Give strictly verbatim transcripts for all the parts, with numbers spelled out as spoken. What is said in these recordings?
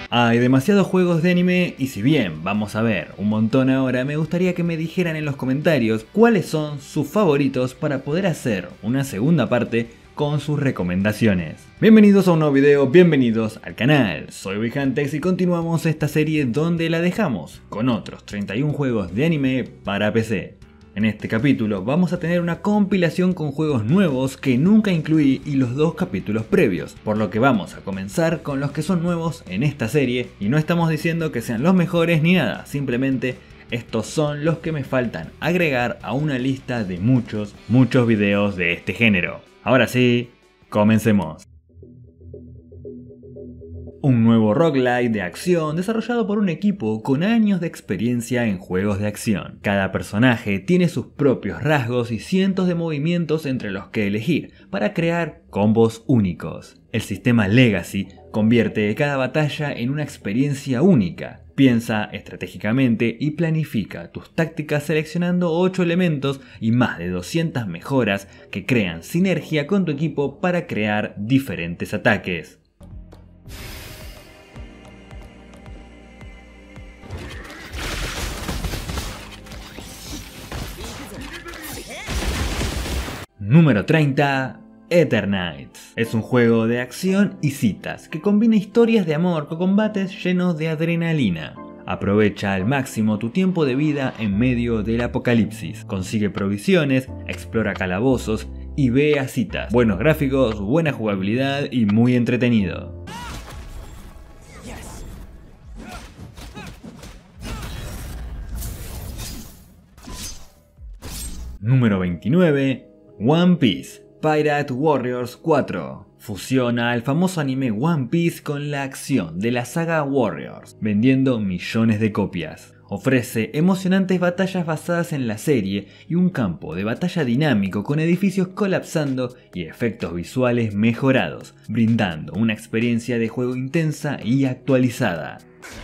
Hay demasiados juegos de anime y si bien vamos a ver un montón ahora, me gustaría que me dijeran en los comentarios cuáles son sus favoritos para poder hacer una segunda parte con sus recomendaciones. Bienvenidos a un nuevo video, bienvenidos al canal, soy Vihantex y continuamos esta serie donde la dejamos con otros treinta y un juegos de anime para P C. En este capítulo vamos a tener una compilación con juegos nuevos que nunca incluí y los dos capítulos previos, por lo que vamos a comenzar con los que son nuevos en esta serie y no estamos diciendo que sean los mejores ni nada, simplemente estos son los que me faltan agregar a una lista de muchos, muchos videos de este género. Ahora sí, comencemos. Un nuevo roguelike de acción desarrollado por un equipo con años de experiencia en juegos de acción. Cada personaje tiene sus propios rasgos y cientos de movimientos entre los que elegir para crear combos únicos. El sistema Legacy convierte cada batalla en una experiencia única. Piensa estratégicamente y planifica tus tácticas seleccionando ocho elementos y más de doscientas mejoras que crean sinergia con tu equipo para crear diferentes ataques. Número treinta. Eternights. Es un juego de acción y citas que combina historias de amor con combates llenos de adrenalina. Aprovecha al máximo tu tiempo de vida en medio del apocalipsis. Consigue provisiones, explora calabozos y ve a citas. Buenos gráficos, buena jugabilidad y muy entretenido. Número veintinueve. One Piece. Pirate Warriors cuatro. Fusiona el famoso anime One Piece con la acción de la saga Warriors, vendiendo millones de copias. Ofrece emocionantes batallas basadas en la serie y un campo de batalla dinámico con edificios colapsando y efectos visuales mejorados, brindando una experiencia de juego intensa y actualizada.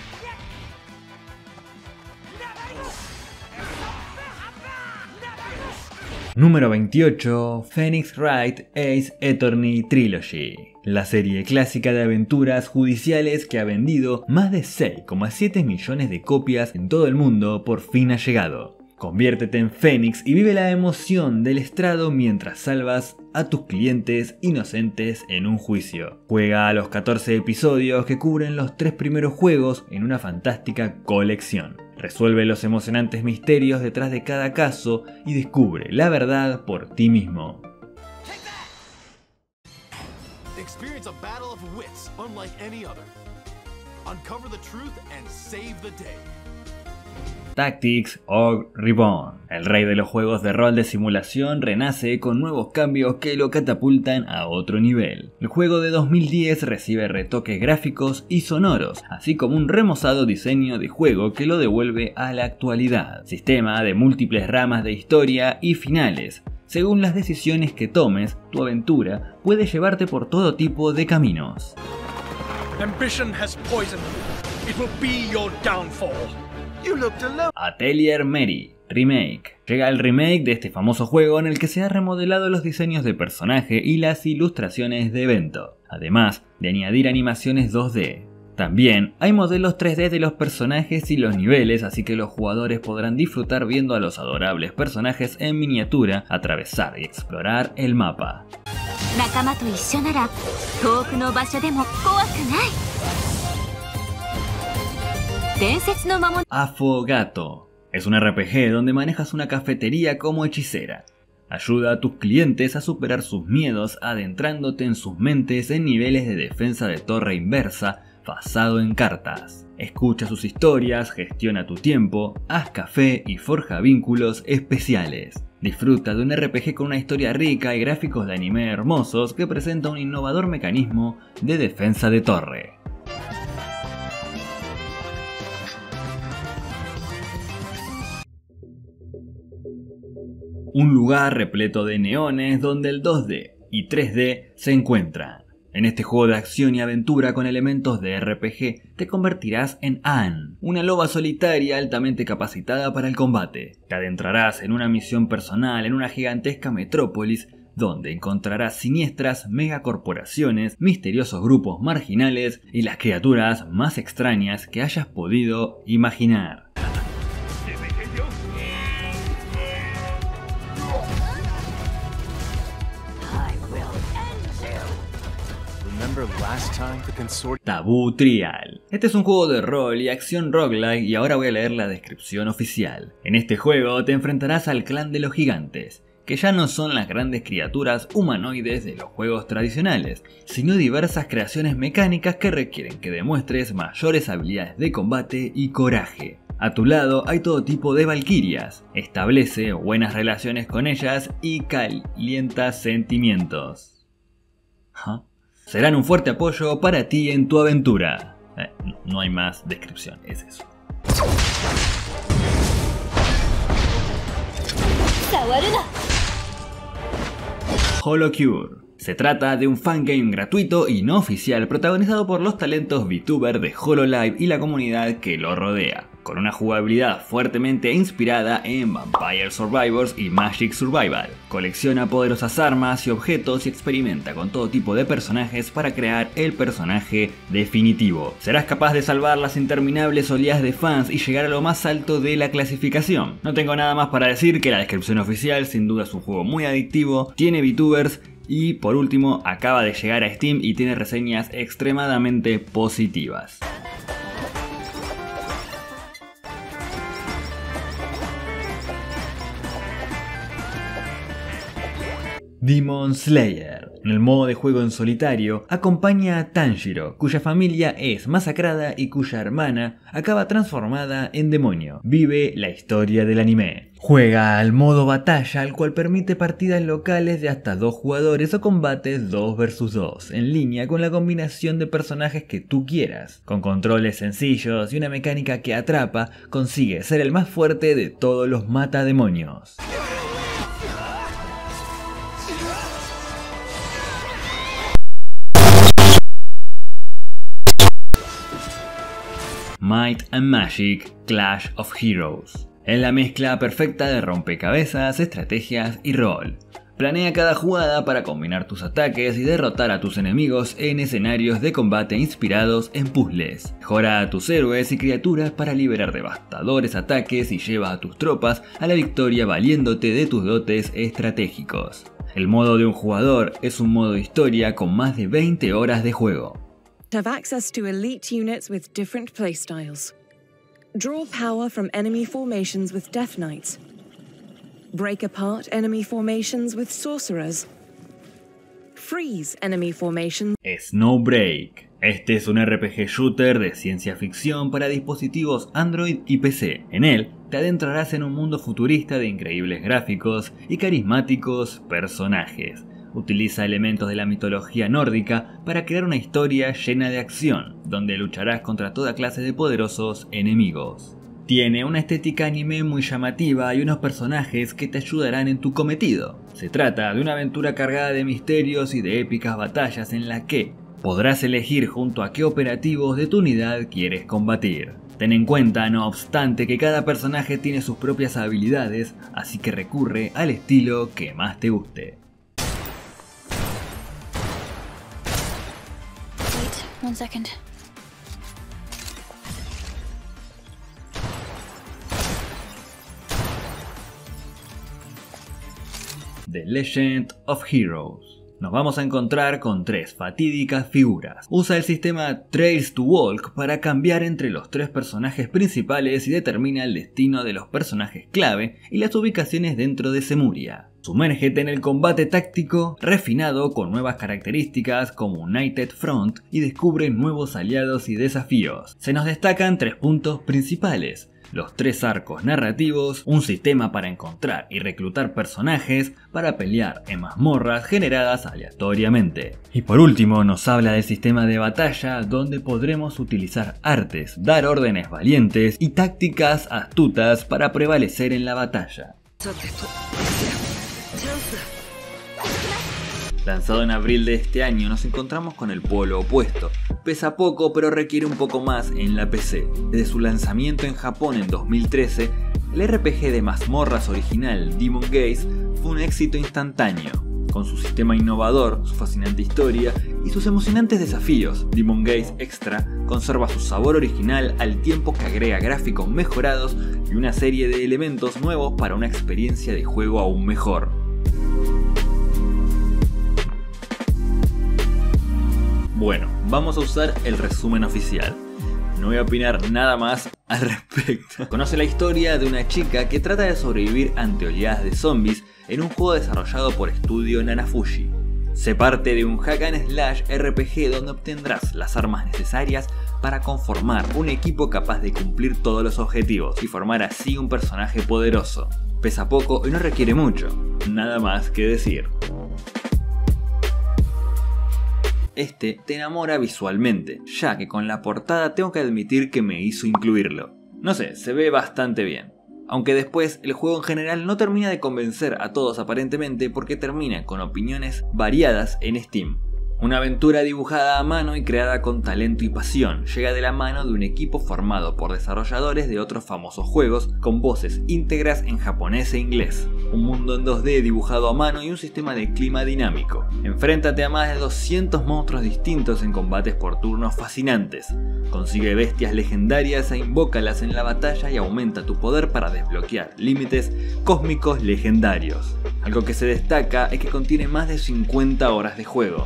Número veintiocho. Phoenix Wright Ace Attorney Trilogy. La serie clásica de aventuras judiciales que ha vendido más de seis coma siete millones de copias en todo el mundo por fin ha llegado. Conviértete en Fénix y vive la emoción del estrado mientras salvas a tus clientes inocentes en un juicio. Juega a los catorce episodios que cubren los tres primeros juegos en una fantástica colección. Resuelve los emocionantes misterios detrás de cada caso y descubre la verdad por ti mismo. Experience a battle of wits unlike any other. Uncover the truth and save the day. Tactics Ogre Reborn. El rey de los juegos de rol de simulación renace con nuevos cambios que lo catapultan a otro nivel. El juego de dos mil diez recibe retoques gráficos y sonoros, así como un remozado diseño de juego que lo devuelve a la actualidad. Sistema de múltiples ramas de historia y finales. Según las decisiones que tomes, tu aventura puede llevarte por todo tipo de caminos. Ambition has poisoned you. It will be your downfall. Atelier Mary Remake. Llega el remake de este famoso juego en el que se ha remodelado los diseños de personaje y las ilustraciones de evento, además de añadir animaciones dos D. También hay modelos tres D de los personajes y los niveles, así que los jugadores podrán disfrutar viendo a los adorables personajes en miniatura, atravesar y explorar el mapa. Afogato. Es un R P G donde manejas una cafetería como hechicera. Ayuda a tus clientes a superar sus miedos adentrándote en sus mentes en niveles de defensa de torre inversa basado en cartas. Escucha sus historias, gestiona tu tiempo, haz café y forja vínculos especiales. Disfruta de un R P G con una historia rica y gráficos de anime hermosos que presenta un innovador mecanismo de defensa de torre. Un lugar repleto de neones donde el dos D y tres D se encuentran. En este juego de acción y aventura con elementos de R P G te convertirás en Anne, una loba solitaria altamente capacitada para el combate. Te adentrarás en una misión personal en una gigantesca metrópolis donde encontrarás siniestras megacorporaciones, misteriosos grupos marginales y las criaturas más extrañas que hayas podido imaginar. Taboo Trial. Este es un juego de rol y acción roguelike y ahora voy a leer la descripción oficial. En este juego te enfrentarás al clan de los gigantes, que ya no son las grandes criaturas humanoides de los juegos tradicionales, sino diversas creaciones mecánicas que requieren que demuestres mayores habilidades de combate y coraje. A tu lado hay todo tipo de valquirias, establece buenas relaciones con ellas y calienta sentimientos. ¿Ah? Serán un fuerte apoyo para ti en tu aventura. Eh, no hay más descripción, es eso. HoloCure. Se trata de un fangame gratuito y no oficial protagonizado por los talentos VTuber de Hololive y la comunidad que lo rodea, con una jugabilidad fuertemente inspirada en Vampire Survivors y Magic Survival. Colecciona poderosas armas y objetos y experimenta con todo tipo de personajes para crear el personaje definitivo. Serás capaz de salvar las interminables oleadas de fans y llegar a lo más alto de la clasificación. No tengo nada más para decir que la descripción oficial. Sin duda es un juego muy adictivo, tiene VTubers y por último acaba de llegar a Steam y tiene reseñas extremadamente positivas. Demon Slayer. En el modo de juego en solitario, acompaña a Tanjiro, cuya familia es masacrada y cuya hermana acaba transformada en demonio. Vive la historia del anime. Juega al modo batalla, el cual permite partidas locales de hasta dos jugadores o combates dos versus dos, en línea con la combinación de personajes que tú quieras. Con controles sencillos y una mecánica que atrapa, consigue ser el más fuerte de todos los matademonios. Might and Magic Clash of Heroes. Es la mezcla perfecta de rompecabezas, estrategias y rol. Planea cada jugada para combinar tus ataques y derrotar a tus enemigos en escenarios de combate inspirados en puzzles. Mejora a tus héroes y criaturas para liberar devastadores ataques y lleva a tus tropas a la victoria valiéndote de tus dotes estratégicos. El modo de un jugador es un modo historia con más de veinte horas de juego. Have access to elite units with different playstyles. Draw power from enemy formations with Death Knights. Break apart enemy formations with Sorcerers. Freeze enemy formations. Snowbreak. Este es un R P G shooter de ciencia ficción para dispositivos Android y P C. En él te adentrarás en un mundo futurista de increíbles gráficos y carismáticos personajes. Utiliza elementos de la mitología nórdica para crear una historia llena de acción, donde lucharás contra toda clase de poderosos enemigos. Tiene una estética anime muy llamativa y unos personajes que te ayudarán en tu cometido. Se trata de una aventura cargada de misterios y de épicas batallas en la que podrás elegir junto a qué operativos de tu unidad quieres combatir. Ten en cuenta, no obstante, que cada personaje tiene sus propias habilidades, así que recurre al estilo que más te guste. One second. The Legend of Heroes. Nos vamos a encontrar con tres fatídicas figuras. Usa el sistema Trails to Walk para cambiar entre los tres personajes principales y determina el destino de los personajes clave y las ubicaciones dentro de Zemuria. Sumérgete en el combate táctico refinado con nuevas características como United Front y descubre nuevos aliados y desafíos. Se nos destacan tres puntos principales: los tres arcos narrativos, un sistema para encontrar y reclutar personajes para pelear en mazmorras generadas aleatoriamente. Y por último nos habla del sistema de batalla, donde podremos utilizar artes, dar órdenes valientes y tácticas astutas para prevalecer en la batalla. Lanzado en abril de este año, nos encontramos con el polo opuesto. Pesa poco, pero requiere un poco más en la P C. Desde su lanzamiento en Japón en dos mil trece, el R P G de mazmorras original Demon Gaze fue un éxito instantáneo. con su sistema innovador, su fascinante historia y sus emocionantes desafíos. Demon Gaze Extra conserva su sabor original al tiempo que agrega gráficos mejorados y una serie de elementos nuevos para una experiencia de juego aún mejor. Bueno, vamos a usar el resumen oficial. No voy a opinar nada más al respecto. Conoce la historia de una chica que trata de sobrevivir ante oleadas de zombies en un juego desarrollado por estudio Nanafushi. Se parte de un hack and slash R P G donde obtendrás las armas necesarias para conformar un equipo capaz de cumplir todos los objetivos y formar así un personaje poderoso. Pesa poco y no requiere mucho, nada más que decir. Este te enamora visualmente, ya que con la portada tengo que admitir que me hizo incluirlo. No sé, se ve bastante bien. Aunque después el juego en general no termina de convencer a todos aparentemente porque termina con opiniones variadas en Steam. Una aventura dibujada a mano y creada con talento y pasión, llega de la mano de un equipo formado por desarrolladores de otros famosos juegos con voces íntegras en japonés e inglés. Un mundo en dos D dibujado a mano y un sistema de clima dinámico. Enfréntate a más de doscientos monstruos distintos en combates por turnos fascinantes. Consigue bestias legendarias e invócalas en la batalla y aumenta tu poder para desbloquear límites cósmicos legendarios. Algo que se destaca es que contiene más de cincuenta horas de juego.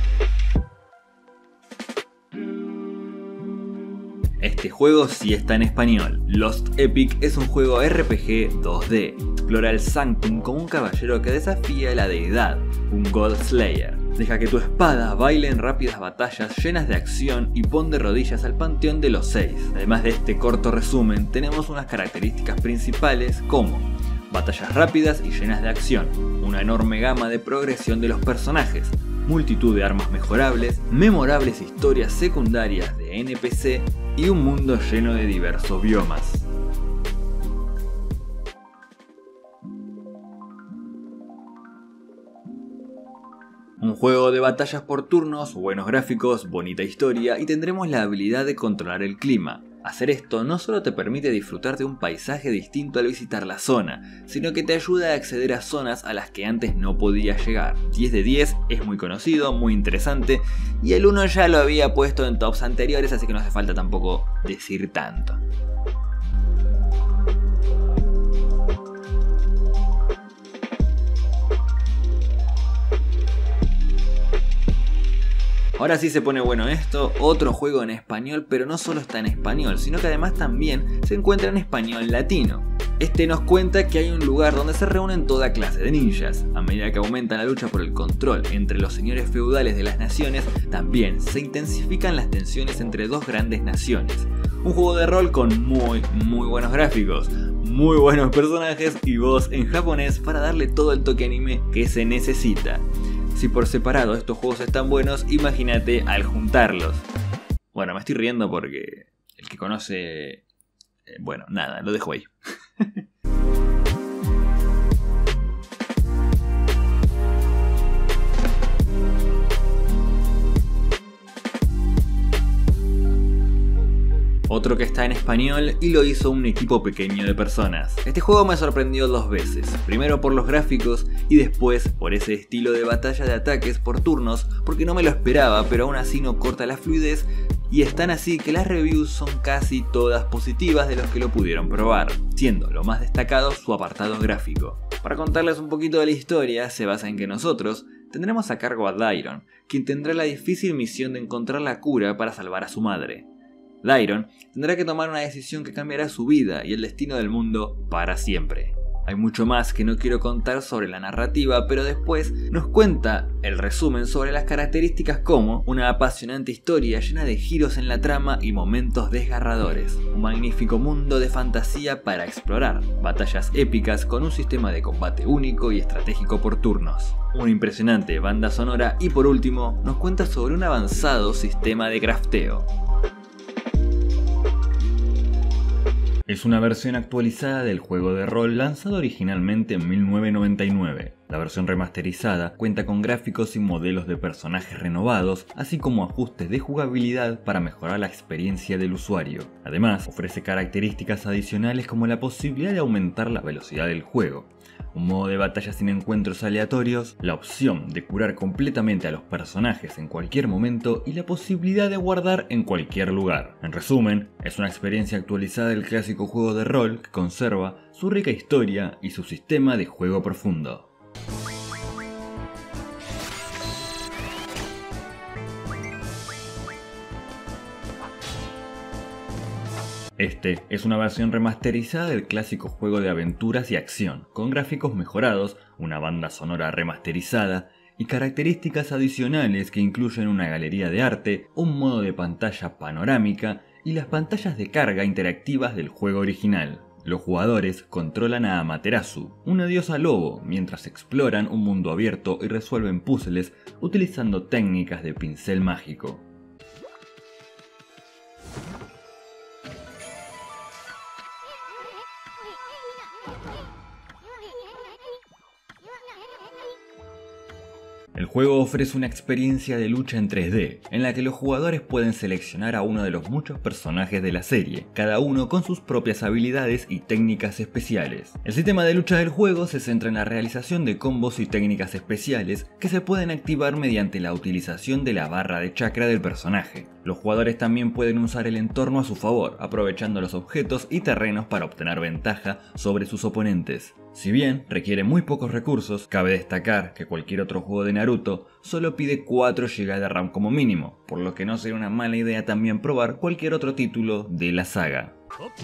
Este juego sí está en español. Lost Epic es un juego R P G dos D. Explora el Sanctum como un caballero que desafía a la deidad, un God Slayer. Deja que tu espada baile en rápidas batallas llenas de acción y pon de rodillas al panteón de los seis. Además de este corto resumen, tenemos unas características principales como batallas rápidas y llenas de acción, una enorme gama de progresión de los personajes, multitud de armas mejorables, memorables historias secundarias de N P C y un mundo lleno de diversos biomas. Un juego de batallas por turnos, buenos gráficos, bonita historia y tendremos la habilidad de controlar el clima. Hacer esto no solo te permite disfrutar de un paisaje distinto al visitar la zona, sino que te ayuda a acceder a zonas a las que antes no podías llegar. diez de diez, es muy conocido, muy interesante, y el uno ya lo había puesto en tops anteriores, así que no hace falta tampoco decir tanto. Ahora sí se pone bueno esto, otro juego en español, pero no solo está en español, sino que además también se encuentra en español latino. Este nos cuenta que hay un lugar donde se reúnen toda clase de ninjas. A medida que aumenta la lucha por el control entre los señores feudales de las naciones, también se intensifican las tensiones entre dos grandes naciones. Un juego de rol con muy, muy buenos gráficos, muy buenos personajes y voz en japonés para darle todo el toque anime que se necesita. Si por separado estos juegos están buenos, imagínate al juntarlos. Bueno, me estoy riendo porque el que conoce... Eh, bueno, nada, lo dejo ahí. Otro que está en español y lo hizo un equipo pequeño de personas. Este juego me sorprendió dos veces, primero por los gráficos y después por ese estilo de batalla de ataques por turnos, porque no me lo esperaba, pero aún así no corta la fluidez y es tan así que las reviews son casi todas positivas de los que lo pudieron probar, siendo lo más destacado su apartado gráfico. Para contarles un poquito de la historia, se basa en que nosotros tendremos a cargo a Dairon, quien tendrá la difícil misión de encontrar la cura para salvar a su madre. Dairon tendrá que tomar una decisión que cambiará su vida y el destino del mundo para siempre. Hay mucho más que no quiero contar sobre la narrativa, pero después nos cuenta el resumen sobre las características como una apasionante historia llena de giros en la trama y momentos desgarradores, un magnífico mundo de fantasía para explorar, batallas épicas con un sistema de combate único y estratégico por turnos, una impresionante banda sonora y por último nos cuenta sobre un avanzado sistema de crafteo. Es una versión actualizada del juego de rol lanzado originalmente en mil novecientos noventa y nueve. La versión remasterizada cuenta con gráficos y modelos de personajes renovados, así como ajustes de jugabilidad para mejorar la experiencia del usuario. Además, ofrece características adicionales como la posibilidad de aumentar la velocidad del juego, un modo de batalla sin encuentros aleatorios, la opción de curar completamente a los personajes en cualquier momento y la posibilidad de guardar en cualquier lugar. En resumen, es una experiencia actualizada del clásico juego de rol que conserva su rica historia y su sistema de juego profundo. Este es una versión remasterizada del clásico juego de aventuras y acción, con gráficos mejorados, una banda sonora remasterizada y características adicionales que incluyen una galería de arte, un modo de pantalla panorámica y las pantallas de carga interactivas del juego original. Los jugadores controlan a Amaterasu, una diosa lobo, mientras exploran un mundo abierto y resuelven puzzles utilizando técnicas de pincel mágico. El juego ofrece una experiencia de lucha en tres D, en la que los jugadores pueden seleccionar a uno de los muchos personajes de la serie, cada uno con sus propias habilidades y técnicas especiales. El sistema de lucha del juego se centra en la realización de combos y técnicas especiales que se pueden activar mediante la utilización de la barra de chakra del personaje. Los jugadores también pueden usar el entorno a su favor, aprovechando los objetos y terrenos para obtener ventaja sobre sus oponentes. Si bien requiere muy pocos recursos, cabe destacar que cualquier otro juego de Naruto solo pide cuatro gigas de RAM como mínimo, por lo que no sería una mala idea también probar cualquier otro título de la saga.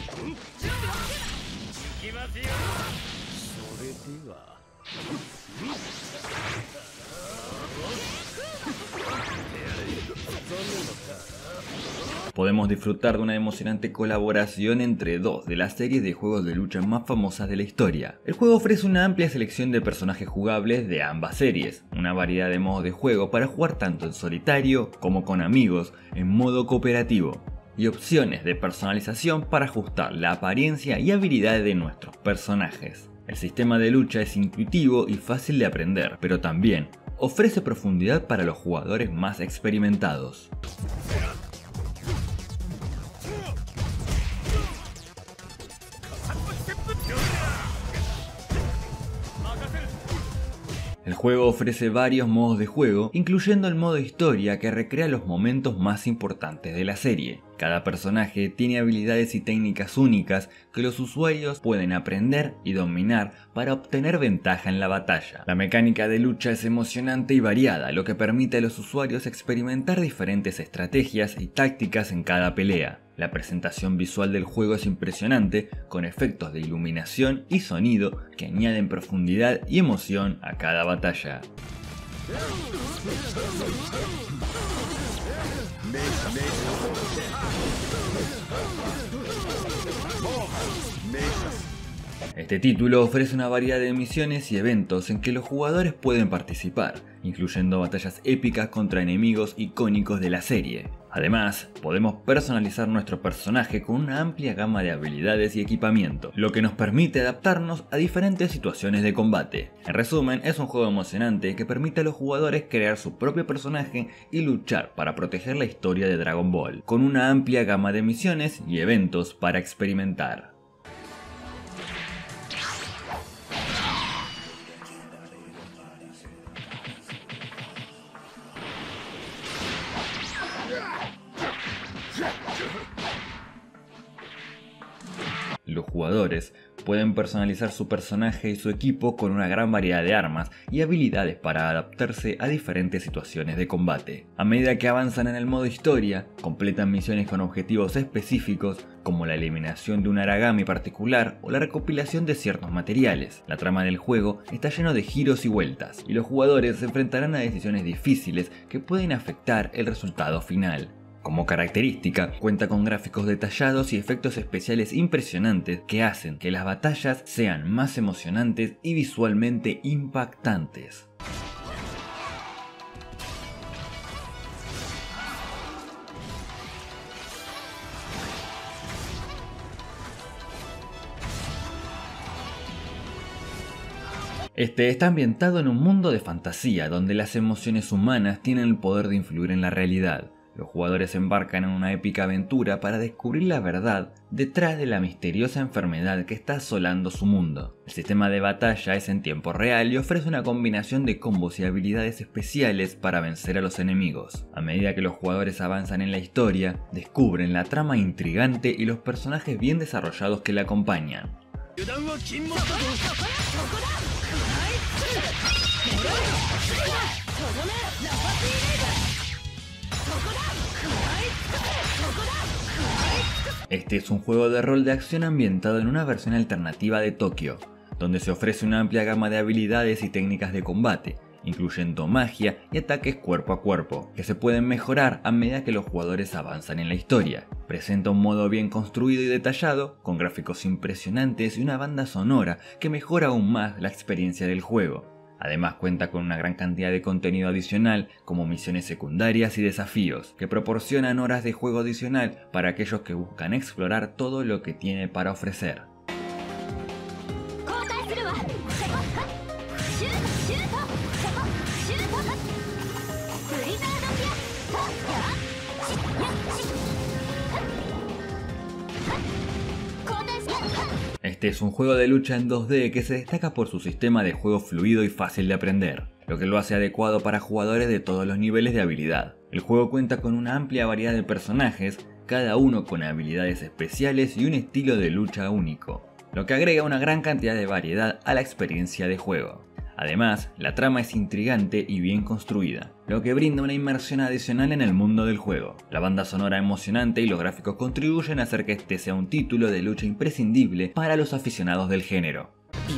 Podemos disfrutar de una emocionante colaboración entre dos de las series de juegos de lucha más famosas de la historia. El juego ofrece una amplia selección de personajes jugables de ambas series, una variedad de modos de juego para jugar tanto en solitario como con amigos en modo cooperativo, y opciones de personalización para ajustar la apariencia y habilidades de nuestros personajes. El sistema de lucha es intuitivo y fácil de aprender, pero también ofrece profundidad para los jugadores más experimentados. El juego ofrece varios modos de juego, incluyendo el modo historia que recrea los momentos más importantes de la serie. Cada personaje tiene habilidades y técnicas únicas que los usuarios pueden aprender y dominar para obtener ventaja en la batalla. La mecánica de lucha es emocionante y variada, lo que permite a los usuarios experimentar diferentes estrategias y tácticas en cada pelea. La presentación visual del juego es impresionante, con efectos de iluminación y sonido que añaden profundidad y emoción a cada batalla. Este título ofrece una variedad de misiones y eventos en que los jugadores pueden participar, incluyendo batallas épicas contra enemigos icónicos de la serie. Además, podemos personalizar nuestro personaje con una amplia gama de habilidades y equipamiento, lo que nos permite adaptarnos a diferentes situaciones de combate. En resumen, es un juego emocionante que permite a los jugadores crear su propio personaje y luchar para proteger la historia de Dragon Ball, con una amplia gama de misiones y eventos para experimentar. Los jugadores pueden personalizar su personaje y su equipo con una gran variedad de armas y habilidades para adaptarse a diferentes situaciones de combate. A medida que avanzan en el modo historia, completan misiones con objetivos específicos como la eliminación de un Aragami particular o la recopilación de ciertos materiales. La trama del juego está lleno de giros y vueltas, y los jugadores se enfrentarán a decisiones difíciles que pueden afectar el resultado final. Como característica, cuenta con gráficos detallados y efectos especiales impresionantes que hacen que las batallas sean más emocionantes y visualmente impactantes. Este está ambientado en un mundo de fantasía, donde las emociones humanas tienen el poder de influir en la realidad. Los jugadores embarcan en una épica aventura para descubrir la verdad detrás de la misteriosa enfermedad que está asolando su mundo. El sistema de batalla es en tiempo real y ofrece una combinación de combos y habilidades especiales para vencer a los enemigos. A medida que los jugadores avanzan en la historia, descubren la trama intrigante y los personajes bien desarrollados que la acompañan. Este es un juego de rol de acción ambientado en una versión alternativa de Tokio, donde se ofrece una amplia gama de habilidades y técnicas de combate, incluyendo magia y ataques cuerpo a cuerpo, que se pueden mejorar a medida que los jugadores avanzan en la historia. Presenta un modo bien construido y detallado, con gráficos impresionantes y una banda sonora que mejora aún más la experiencia del juego. Además cuenta con una gran cantidad de contenido adicional como misiones secundarias y desafíos, que proporcionan horas de juego adicional para aquellos que buscan explorar todo lo que tiene para ofrecer. Este es un juego de lucha en dos D que se destaca por su sistema de juego fluido y fácil de aprender, lo que lo hace adecuado para jugadores de todos los niveles de habilidad. El juego cuenta con una amplia variedad de personajes, cada uno con habilidades especiales y un estilo de lucha único, lo que agrega una gran cantidad de variedad a la experiencia de juego. Además, la trama es intrigante y bien construida, lo que brinda una inmersión adicional en el mundo del juego. La banda sonora emocionante y los gráficos contribuyen a hacer que este sea un título de lucha imprescindible para los aficionados del género.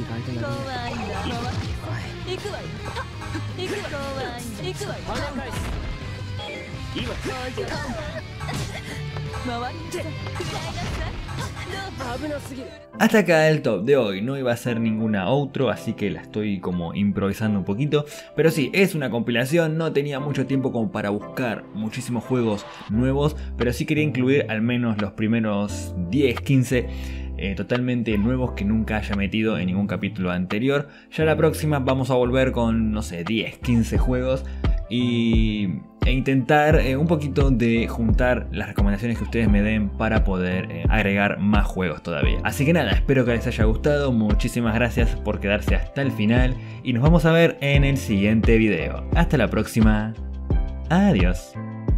Hasta acá el top de hoy, no iba a ser ninguna outro, así que la estoy como improvisando un poquito. Pero sí, es una compilación, no tenía mucho tiempo como para buscar muchísimos juegos nuevos, pero sí quería incluir al menos los primeros diez, quince eh, totalmente nuevos que nunca haya metido en ningún capítulo anterior. Ya la próxima vamos a volver con, no sé, diez, quince juegos y... e intentar eh, un poquito de juntar las recomendaciones que ustedes me den para poder eh, agregar más juegos todavía. Así que nada, espero que les haya gustado, muchísimas gracias por quedarse hasta el final y nos vamos a ver en el siguiente video. Hasta la próxima, adiós.